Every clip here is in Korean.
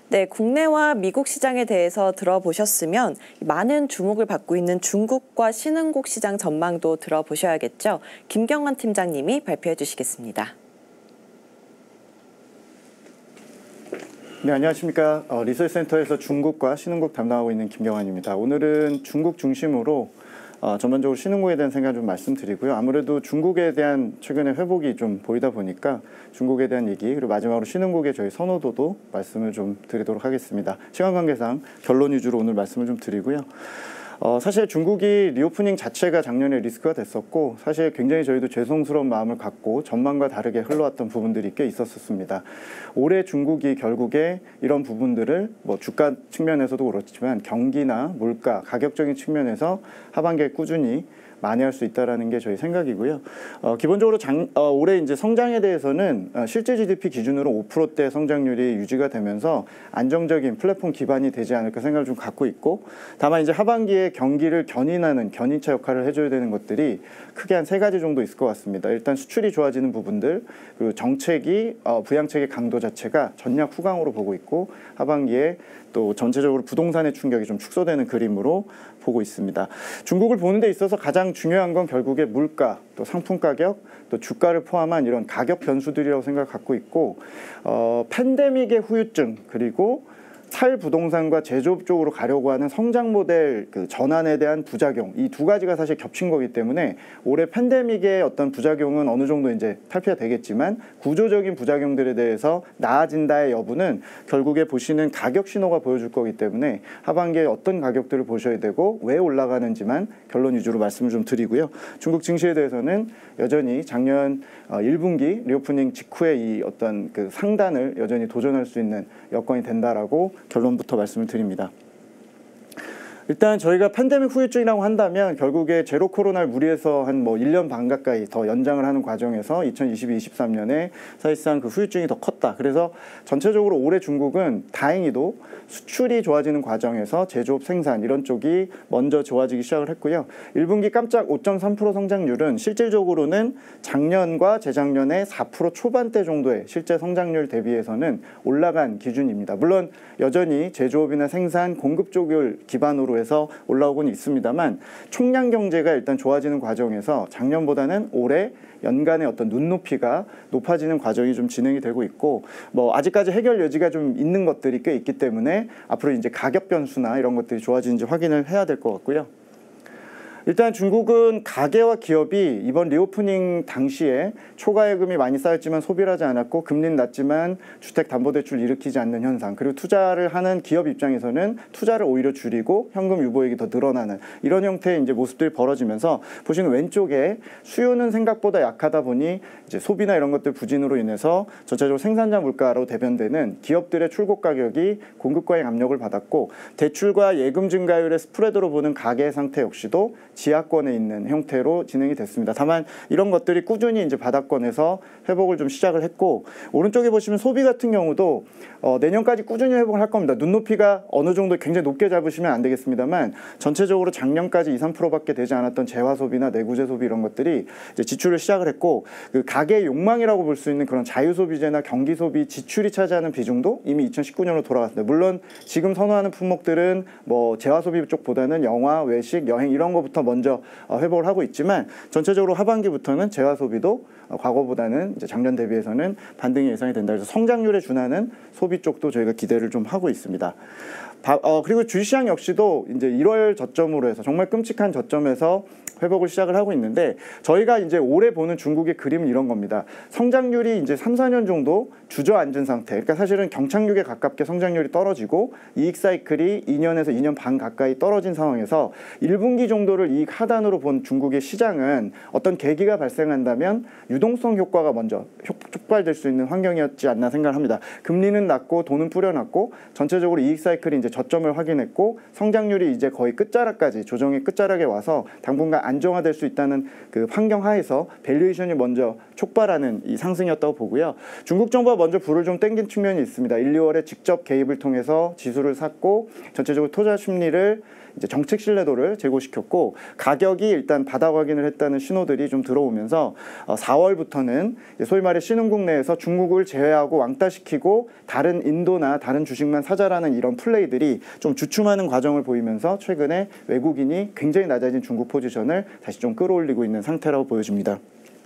네, 국내와 미국 시장에 대해서 들어보셨으면 많은 주목을 받고 있는 중국과 신흥국 시장 전망도 들어보셔야겠죠. 김경환 팀장님이 발표해 주시겠습니다. 네, 안녕하십니까. 리서치센터에서 중국과 신흥국 담당하고 있는 김경환입니다. 오늘은 중국 중심으로 전반적으로 신흥국에 대한 생각을 좀 말씀드리고요. 아무래도 중국에 대한 최근에 회복이 좀 보이다 보니까 중국에 대한 얘기, 그리고 마지막으로 신흥국의 저희 선호도도 말씀을 좀 드리도록 하겠습니다. 시간 관계상 결론 위주로 오늘 말씀을 좀 드리고요. 사실 중국이 리오프닝 자체가 작년에 리스크가 됐었고, 사실 굉장히 저희도 죄송스러운 마음을 갖고 전망과 다르게 흘러왔던 부분들이 꽤 있었습니다. 올해 중국이 결국에 이런 부분들을 주가 측면에서도 그렇지만 경기나 물가, 가격적인 측면에서 하반기에 꾸준히 만회할 수 있다라는 게 저희 생각이고요. 기본적으로 올해 이제 성장에 대해서는 실제 GDP 기준으로 5%대 성장률이 유지가 되면서 안정적인 플랫폼 기반이 되지 않을까 생각을 좀 갖고 있고, 다만 이제 하반기에 경기를 견인하는 견인차 역할을 해줘야 되는 것들이 크게 한 3가지 정도 있을 것 같습니다. 일단 수출이 좋아지는 부분들, 그리고 정책이 부양책의 강도 자체가 전략 후강으로 보고 있고, 하반기에 또 전체적으로 부동산의 충격이 좀 축소되는 그림으로 보고 있습니다. 중국을 보는 데 있어서 가장 중요한 건 결국에 물가, 또 상품 가격, 또 주가를 포함한 이런 가격 변수들이라고 생각을 갖고 있고, 팬데믹의 후유증, 그리고 탈부동산과 제조업 쪽으로 가려고 하는 성장 모델 전환에 대한 부작용, 이 2가지가 사실 겹친 거기 때문에 올해 팬데믹의 어떤 부작용은 어느 정도 이제 탈피가 되겠지만, 구조적인 부작용들에 대해서 나아진다의 여부는 결국에 보시는 가격 신호가 보여줄 거기 때문에 하반기에 어떤 가격들을 보셔야 되고 왜 올라가는지만 결론 위주로 말씀을 좀 드리고요. 중국 증시에 대해서는 여전히 작년 1분기 리오프닝 직후에 이 어떤 상단을 여전히 도전할 수 있는 여건이 된다라고 결론부터 말씀을 드립니다. 일단 저희가 팬데믹 후유증이라고 한다면 결국에 제로 코로나를 무리해서 한 1년 반 가까이 더 연장을 하는 과정에서 2022-23년에 사실상 그 후유증이 더 컸다. 그래서 전체적으로 올해 중국은 다행히도 수출이 좋아지는 과정에서 제조업 생산 이런 쪽이 먼저 좋아지기 시작을 했고요. 1분기 깜짝 5.3% 성장률은 실질적으로는 작년과 재작년에 4% 초반대 정도의 실제 성장률 대비해서는 올라간 기준입니다. 물론 여전히 제조업이나 생산, 공급 쪽을 기반으로 해서 올라오고는 있습니다만, 총량 경제가 일단 좋아지는 과정에서 작년보다는 올해 연간의 어떤 눈높이가 높아지는 과정이 좀 진행이 되고 있고, 아직까지 해결 여지가 좀 있는 것들이 꽤 있기 때문에 앞으로 이제 가격 변수나 이런 것들이 좋아지는지 확인을 해야 될 것 같고요. 일단 중국은 가계와 기업이 이번 리오프닝 당시에 초과예금이 많이 쌓였지만 소비를 하지 않았고, 금리는 낮지만 주택담보대출을 일으키지 않는 현상, 그리고 투자를 하는 기업 입장에서는 투자를 오히려 줄이고 현금 유보액이 더 늘어나는 이런 형태의 이제 모습들이 벌어지면서, 보시는 왼쪽에 수요는 생각보다 약하다 보니 이제 소비나 이런 것들 부진으로 인해서 전체적으로 생산자 물가로 대변되는 기업들의 출고 가격이 공급 과잉 압력을 받았고, 대출과 예금 증가율의 스프레드로 보는 가계 상태 역시도 지하권에 있는 형태로 진행이 됐습니다. 다만 이런 것들이 꾸준히 이제 바닥권에서 회복을 좀 시작을 했고, 오른쪽에 보시면 소비 같은 경우도 내년까지 꾸준히 회복을 할 겁니다. 눈높이가 어느 정도 굉장히 높게 잡으시면 안 되겠습니다만, 전체적으로 작년까지 2-3%밖에 되지 않았던 재화 소비나 내구재 소비 이런 것들이 이제 지출을 시작을 했고, 그 가계 욕망이라고 볼 수 있는 그런 자유 소비재나 경기 소비 지출이 차지하는 비중도 이미 2019년으로 돌아갔습니다. 물론 지금 선호하는 품목들은 재화 소비 쪽보다는 영화, 외식, 여행 이런 것부터 먼저 회복을 하고 있지만, 전체적으로 하반기부터는 재화 소비도 과거보다는 이제 작년 대비해서는 반등이 예상이 된다. 그래서 성장률에 준하는 소비 쪽도 저희가 기대를 좀 하고 있습니다. 그리고 주식시장 역시도 이제 1월 저점으로 해서 정말 끔찍한 저점에서 회복을 시작을 하고 있는데, 저희가 이제 올해 보는 중국의 그림은 이런 겁니다. 성장률이 이제 3-4년 정도 주저앉은 상태. 그러니까 사실은 경착륙에 가깝게 성장률이 떨어지고 이익 사이클이 2년에서 2년 반 가까이 떨어진 상황에서 1분기 정도를 이익 하단으로 본 중국의 시장은 어떤 계기가 발생한다면 유동성 효과가 먼저 촉발될 수 있는 환경이었지 않나 생각을 합니다. 금리는 낮고 돈은 뿌려놨고 전체적으로 이익 사이클이 이제 저점을 확인했고, 성장률이 이제 거의 끝자락까지 조정의 끝자락에 와서 당분간 안정화될 수 있다는 그 환경 하에서 밸류에이션이 먼저 촉발하는 이 상승이었다고 보고요. 중국 정부가 먼저 불을 좀 땡긴 측면이 있습니다. 1, 2월에 직접 개입을 통해서 지수를 샀고, 전체적으로 투자 심리를 이제 정책 신뢰도를 제고시켰고 가격이 일단 바닥 확인을 했다는 신호들이 좀 들어오면서 4월부터는 소위 말해 신흥국 내에서 중국을 제외하고 왕따시키고 다른 인도나 다른 주식만 사자라는 이런 플레이들이 좀 주춤하는 과정을 보이면서 최근에 외국인이 굉장히 낮아진 중국 포지션을 다시 좀 끌어올리고 있는 상태라고 보여집니다.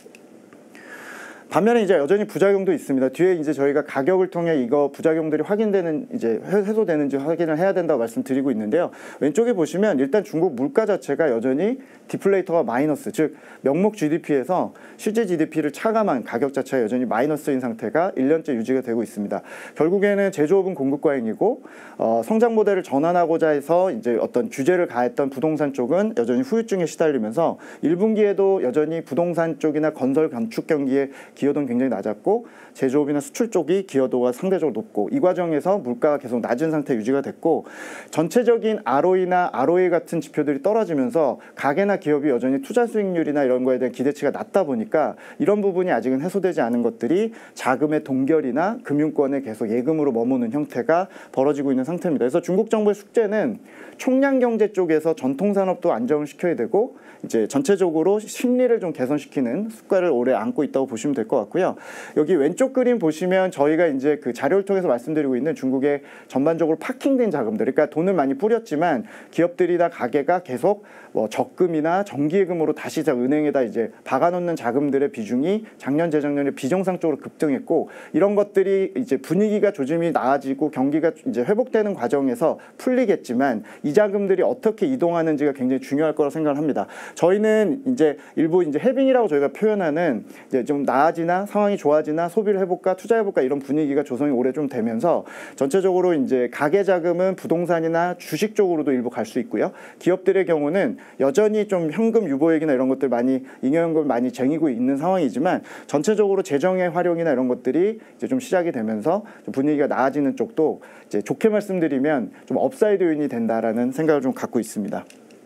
반면에 이제 여전히 부작용도 있습니다. 뒤에 이제 저희가 가격을 통해 이거 부작용들이 확인되는 이제 해소되는지 확인을 해야 된다고 말씀드리고 있는데요. 왼쪽에 보시면 일단 중국 물가 자체가 여전히 디플레이터가 마이너스, 즉 명목 GDP에서 실제 GDP를 차감한 가격 자체가 여전히 마이너스인 상태가 1년째 유지가 되고 있습니다. 결국에는 제조업은 공급 과잉이고 성장 모델을 전환하고자 해서 이제 어떤 규제를 가했던 부동산 쪽은 여전히 후유증에 시달리면서 1분기에도 여전히 부동산 쪽이나 건설 건축 경기에 기여도는 굉장히 낮았고 제조업이나 수출 쪽이 기여도가 상대적으로 높고 이 과정에서 물가가 계속 낮은 상태 유지가 됐고 전체적인 ROE나 ROA 같은 지표들이 떨어지면서 가계나 기업이 여전히 투자 수익률이나 이런 거에 대한 기대치가 낮다 보니까 이런 부분이 아직은 해소되지 않은 것들이 자금의 동결이나 금융권에 계속 예금으로 머무는 형태가 벌어지고 있는 상태입니다. 그래서 중국 정부의 숙제는 총량 경제 쪽에서 전통 산업도 안정을 시켜야 되고 이제 전체적으로 심리를 좀 개선시키는 습관을 올해 안고 있다고 보시면 될 것 같고요. 여기 왼쪽 그림 보시면 저희가 이제 그 자료를 통해서 말씀드리고 있는 중국의 전반적으로 파킹된 자금들, 그러니까 돈을 많이 뿌렸지만 기업들이나 가게가 계속 뭐 적금이나 정기예금으로 다시 은행에다 이제 박아놓는 자금들의 비중이 작년 재작년에 비정상적으로 급등했고 이런 것들이 이제 분위기가 조짐이 나아지고 경기가 이제 회복되는 과정에서 풀리겠지만 이 자금들이 어떻게 이동하는지가 굉장히 중요할 거라고 생각을 합니다. 저희는 이제 일부 이제 해빙이라고 저희가 표현하는 이제 좀 나아지나 상황이 좋아지나 소비를 해볼까 투자해볼까 이런 분위기가 조성이 올해 좀 되면서 전체적으로 이제 가계 자금은 부동산이나 주식 쪽으로도 일부 갈 수 있고요. 기업들의 경우는 여전히 좀 현금 유보액이나 이런 것들 많이 잉여현금을 많이 쟁이고 있는 상황이지만 전체적으로 재정의 활용이나 이런 것들이 이제 좀 시작이 되면서 좀 분위기가 나아지는 쪽도 이제 좋게 말씀드리면 좀 업사이드 요인이 된다라는 생각을 좀 갖고 있습니다.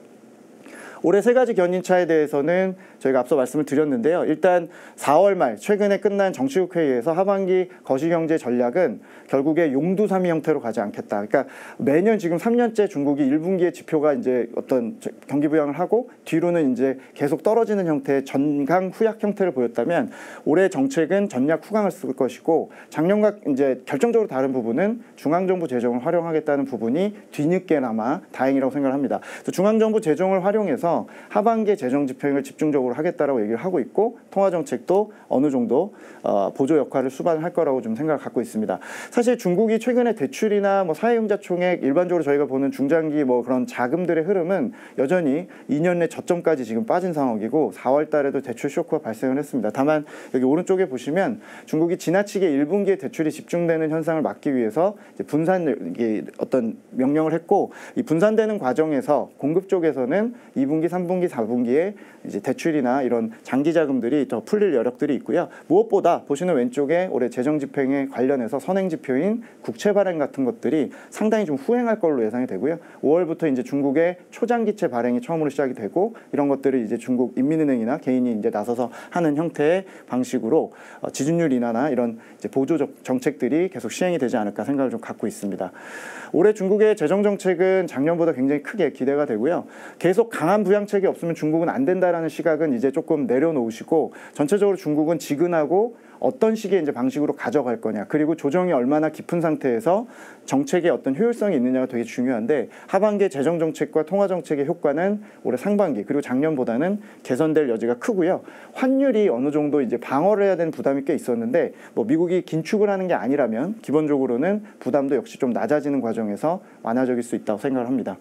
올해 세 가지 견인차에 대해서는 저희가 앞서 말씀을 드렸는데요. 일단 4월 말 최근에 끝난 정치국 회의에서 하반기 거시경제 전략은 결국에 용두삼이 형태로 가지 않겠다. 그러니까 매년 지금 3년째 중국이 1분기의 지표가 이제 어떤 경기 부양을 하고 뒤로는 이제 계속 떨어지는 형태의 전강 후약 형태를 보였다면 올해 정책은 전략 후강을 쓸 것이고 작년과 이제 결정적으로 다른 부분은 중앙정부 재정을 활용하겠다는 부분이 뒤늦게나마 다행이라고 생각을 합니다. 그래서 중앙정부 재정을 활용해서 하반기에 재정 집행을 집중적으로 하겠다라고 얘기를 하고 있고 통화정책도 어느 정도 보조 역할을 수반할 거라고 좀 생각을 갖고 있습니다. 사실 중국이 최근에 대출이나 뭐 사회융자총액 일반적으로 저희가 보는 중장기 뭐 그런 자금들의 흐름은 여전히 2년 내 저점까지 지금 빠진 상황이고 4월 달에도 대출 쇼크가 발생을 했습니다. 다만 여기 오른쪽에 보시면 중국이 지나치게 1분기에 대출이 집중되는 현상을 막기 위해서 이제 분산 어떤 명령을 했고 이 분산되는 과정에서 공급 쪽에서는 2분기, 3분기, 4분기에 이제 대출이나 이런 장기 자금들이 더 풀릴 여력들이 있고요. 무엇보다 보시는 왼쪽에 올해 재정 집행에 관련해서 선행 지표인 국채 발행 같은 것들이 상당히 좀 후행할 걸로 예상이 되고요. 5월부터 이제 중국의 초장기채 발행이 처음으로 시작이 되고 이런 것들을 이제 중국 인민은행이나 개인이 이제 나서서 하는 형태의 방식으로 지준율 인하나 이런 이제 보조 정책들이 계속 시행이 되지 않을까 생각을 좀 갖고 있습니다. 올해 중국의 재정 정책은 작년보다 굉장히 크게 기대가 되고요. 계속 강한 부양책이 없으면 중국은 안 된다라는 시각은 이제 조금 내려놓으시고 전체적으로 중국은 지근하고 어떤 식의 이제 방식으로 가져갈 거냐 그리고 조정이 얼마나 깊은 상태에서 정책의 어떤 효율성이 있느냐가 되게 중요한데 하반기에 재정 정책과 통화 정책의 효과는 올해 상반기 그리고 작년보다는 개선될 여지가 크고요. 환율이 어느 정도 이제 방어를 해야 되는 부담이 꽤 있었는데 뭐 미국이 긴축을 하는 게 아니라면 기본적으로는 부담도 역시 좀 낮아지는 과정에서 완화적일 수 있다고 생각을 합니다.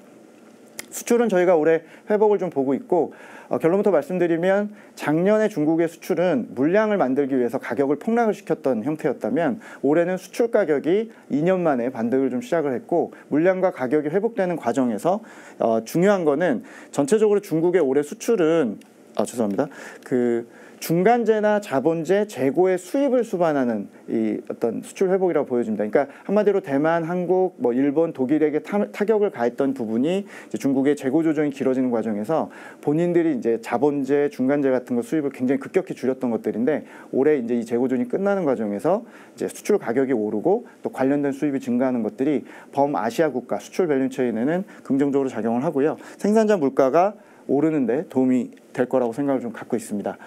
수출은 저희가 올해 회복을 좀 보고 있고 결론부터 말씀드리면 작년에 중국의 수출은 물량을 만들기 위해서 가격을 폭락을 시켰던 형태였다면 올해는 수출 가격이 2년 만에 반등을 좀 시작을 했고 물량과 가격이 회복되는 과정에서 중요한 거는 전체적으로 중국의 올해 수출은 죄송합니다. 중간재나 자본재, 재고의 수입을 수반하는 이 어떤 수출 회복이라고 보여집니다. 그러니까 한마디로 대만, 한국, 뭐 일본, 독일에게 타격을 가했던 부분이 이제 중국의 재고 조정이 길어지는 과정에서 본인들이 이제 자본재, 중간재 같은 거 수입을 굉장히 급격히 줄였던 것들인데 올해 이제 이 재고 조정이 끝나는 과정에서 이제 수출 가격이 오르고 또 관련된 수입이 증가하는 것들이 범아시아 국가 수출 밸류체인에는 긍정적으로 작용을 하고요. 생산자 물가가 오르는데 도움이 될 거라고 생각을 좀 갖고 있습니다.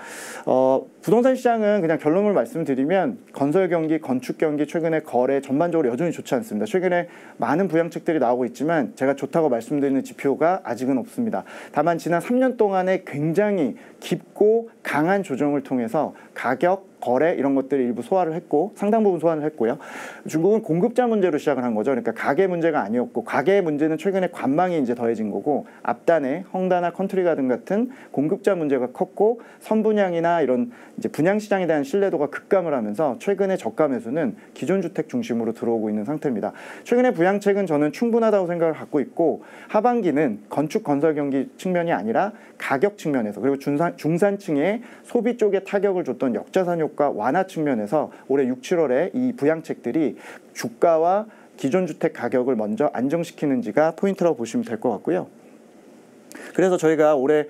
부동산 시장은 그냥 결론을 말씀드리면 건설 경기, 건축 경기 최근에 거래 전반적으로 여전히 좋지 않습니다. 최근에 많은 부양책들이 나오고 있지만 제가 좋다고 말씀드리는 지표가 아직은 없습니다. 다만 지난 3년 동안에 굉장히 깊고 강한 조정을 통해서 가격, 거래 이런 것들을 일부 소화를 했고 상당 부분 소화를 했고요. 중국은 공급자 문제로 시작을 한 거죠. 그러니까 가계 문제가 아니었고 가계 문제는 최근에 관망이 이제 더해진 거고 앞단에 헝다나 컨트리가든 같은 공급자 문제가 컸고 선분양이나 이런 이제 분양 시장에 대한 신뢰도가 급감을 하면서 최근에 저가 매수는 기존 주택 중심으로 들어오고 있는 상태입니다. 최근에 부양책은 저는 충분하다고 생각을 갖고 있고 하반기는 건축 건설 경기 측면이 아니라 가격 측면에서 그리고 중산층의 소비 쪽에 타격을 줬던 역자산 효과 완화 측면에서 올해 6, 7월에 이 부양책들이 주가와 기존 주택 가격을 먼저 안정시키는지가 포인트라고 보시면 될 것 같고요. 그래서 저희가 올해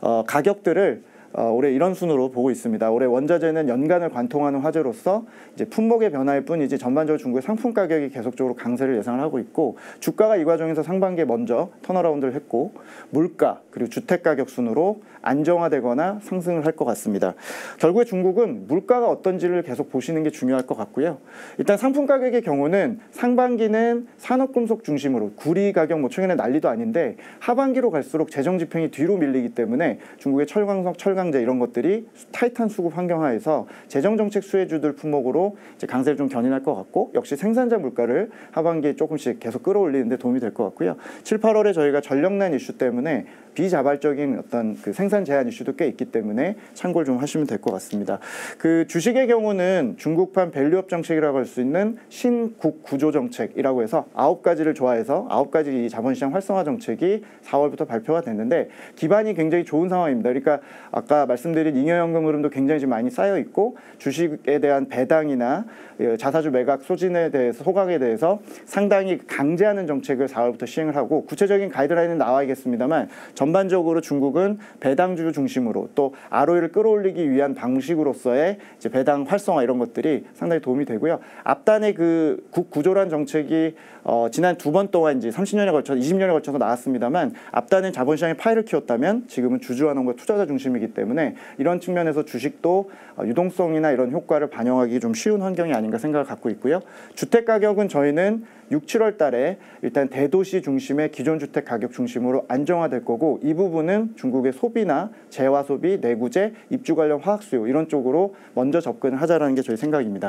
가격들을 올해 이런 순으로 보고 있습니다. 올해 원자재는 연간을 관통하는 화제로서 이제 품목의 변화일 뿐이지 전반적으로 중국의 상품 가격이 계속적으로 강세를 예상을 하고 있고 주가가 이 과정에서 상반기에 먼저 턴어라운드를 했고 물가 그리고 주택 가격 순으로 안정화되거나 상승을 할 것 같습니다. 결국에 중국은 물가가 어떤지를 계속 보시는 게 중요할 것 같고요. 일단 상품 가격의 경우는 상반기는 산업금속 중심으로 구리 가격 뭐 최근에 난리도 아닌데 하반기로 갈수록 재정 집행이 뒤로 밀리기 때문에 중국의 철광석, 철강제 이런 것들이 타이트한 수급 환경하에서 재정정책 수혜주들 품목으로 이제 강세를 좀 견인할 것 같고 역시 생산자 물가를 하반기에 조금씩 계속 끌어올리는 데 도움이 될 것 같고요. 7, 8월에 저희가 전력난 이슈 때문에 비자발적인 어떤 그 생산 제한 이슈도 꽤 있기 때문에 참고를 좀 하시면 될 것 같습니다. 그 주식의 경우는 중국판 밸류업 정책이라고 할 수 있는 신국 구조 정책이라고 해서 9가지를 조화해서 9가지 이 자본시장 활성화 정책이 4월부터 발표가 됐는데 기반이 굉장히 좋은 상황입니다. 그러니까 아까 말씀드린 잉여연금 흐름도 굉장히 좀 많이 쌓여 있고 주식에 대한 배당이나 자사주 매각 소진에 대해서 소각에 대해서 상당히 강제하는 정책을 4월부터 시행을 하고 구체적인 가이드라인은 나와야겠습니다만 전반적으로 중국은 배당주 중심으로 또 ROE를 끌어올리기 위한 방식으로서의 이제 배당 활성화 이런 것들이 상당히 도움이 되고요. 앞단의 그 국구조란 정책이 지난 2번 동안 이제 30년에 걸쳐서 20년에 걸쳐서 나왔습니다만 앞단은 자본시장의 파이를 키웠다면 지금은 주주환원과 투자자 중심이기 때문에 이런 측면에서 주식도 유동성이나 이런 효과를 반영하기 좀 쉬운 환경이 아닌가 생각을 갖고 있고요. 주택 가격은 저희는 6, 7월 달에 일단 대도시 중심의 기존 주택 가격 중심으로 안정화될 거고 이 부분은 중국의 소비나 재화 소비, 내구재, 입주 관련 화학 수요 이런 쪽으로 먼저 접근을 하자라는 게 저희 생각입니다.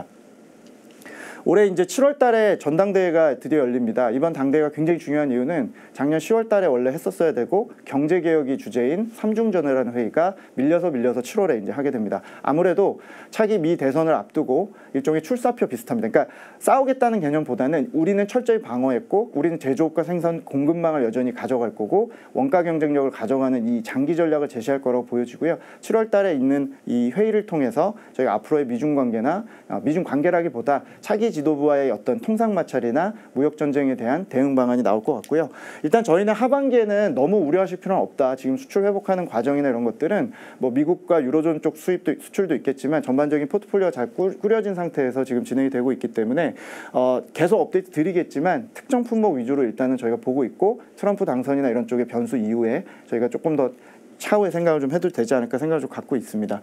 올해 이제 7월 달에 전당대회가 드디어 열립니다. 이번 당대회가 굉장히 중요한 이유는 작년 10월 달에 원래 했었어야 되고 경제개혁이 주제인 삼중전회라는 회의가 밀려서 7월에 이제 하게 됩니다. 아무래도 차기 미 대선을 앞두고 일종의 출사표 비슷합니다. 그러니까 싸우겠다는 개념보다는 우리는 철저히 방어했고 우리는 제조업과 생산 공급망을 여전히 가져갈 거고 원가 경쟁력을 가져가는 이 장기 전략을 제시할 거라고 보여지고요. 7월 달에 있는 이 회의를 통해서 저희가 앞으로의 미중 관계나 미중 관계라기보다 차기 지도부와의 어떤 통상 마찰이나 무역 전쟁에 대한 대응 방안이 나올 것 같고요. 일단 저희는 하반기에는 너무 우려하실 필요는 없다. 지금 수출 회복하는 과정이나 이런 것들은 뭐 미국과 유로존 쪽 수출도 있겠지만 전반적인 포트폴리오가 잘 꾸려진 상태에서 지금 진행이 되고 있기 때문에 계속 업데이트 드리겠지만 특정 품목 위주로 일단은 저희가 보고 있고 트럼프 당선이나 이런 쪽의 변수 이후에 저희가 조금 더 차후에 생각을 좀 해도 되지 않을까 생각을 좀 갖고 있습니다.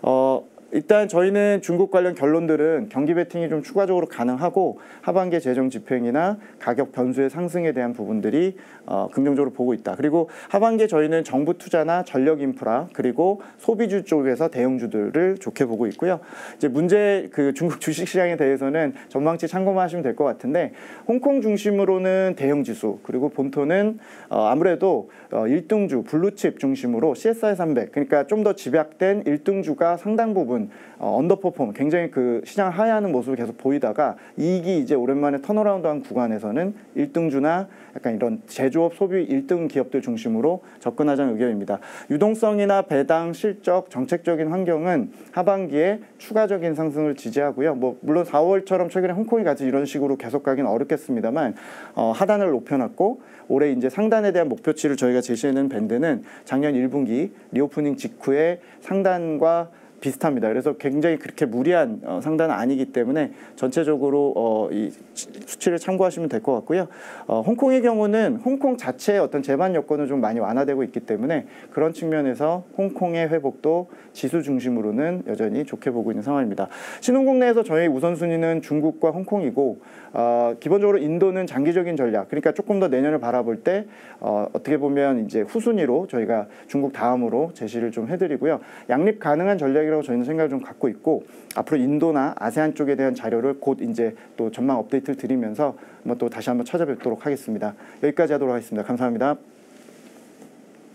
일단 저희는 중국 관련 결론들은 경기 베팅이 좀 추가적으로 가능하고 하반기 재정 집행이나 가격 변수의 상승에 대한 부분들이 긍정적으로 보고 있다. 그리고 하반기에 저희는 정부 투자나 전력 인프라 그리고 소비주 쪽에서 대형주들을 좋게 보고 있고요. 이제 문제 그 중국 주식시장에 대해서는 전망치 참고만 하시면 될 것 같은데 홍콩 중심으로는 대형 지수 그리고 본토는 아무래도 1등주 블루칩 중심으로 CSI 300 그러니까 좀 더 집약된 1등주가 상당 부분 좀 언더퍼폼, 굉장히 그 시장 하회하는 모습을 계속 보이다가 이익이 이제 오랜만에 턴어라운드한 구간에서는 1등주나 약간 이런 제조업 소비 1등 기업들 중심으로 접근하자는 의견입니다. 유동성이나 배당, 실적, 정책적인 환경은 하반기에 추가적인 상승을 지지하고요. 뭐 물론 4월처럼 최근에 홍콩이 같이 이런 식으로 계속 가기는 어렵겠습니다만 하단을 높여놨고 올해 이제 상단에 대한 목표치를 저희가 제시해놓은 밴드는 작년 1분기 리오프닝 직후에 상단과 비슷합니다. 그래서 굉장히 그렇게 무리한 상단은 아니기 때문에 전체적으로 이 수치를 참고하시면 될 것 같고요. 홍콩의 경우는 홍콩 자체의 어떤 재반 여건은 좀 많이 완화되고 있기 때문에 그런 측면에서 홍콩의 회복도 지수 중심으로는 여전히 좋게 보고 있는 상황입니다. 신흥국 내에서 저희 우선순위는 중국과 홍콩이고 기본적으로 인도는 장기적인 전략, 그러니까 조금 더 내년을 바라볼 때 어떻게 보면 이제 후순위로 저희가 중국 다음으로 제시를 좀 해드리고요. 양립 가능한 전략이라고 저희는 생각을 좀 갖고 있고 앞으로 인도나 아세안 쪽에 대한 자료를 곧 이제 또 전망 업데이트를 드리면서 한번 또 다시 한번 찾아뵙도록 하겠습니다. 여기까지 하도록 하겠습니다. 감사합니다.